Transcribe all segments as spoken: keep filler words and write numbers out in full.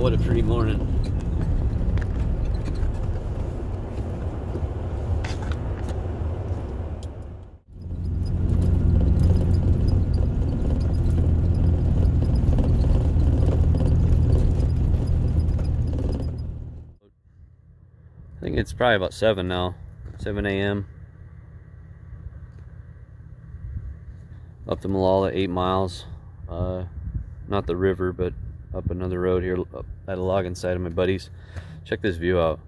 what a pretty morning. I think it's probably about seven now, seven A M Up to Malala, eight miles. Uh, not the river, but up another road here up at a logging site of my buddies. Check this view out.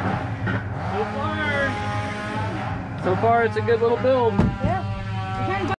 So far, it's a good little build. Yeah.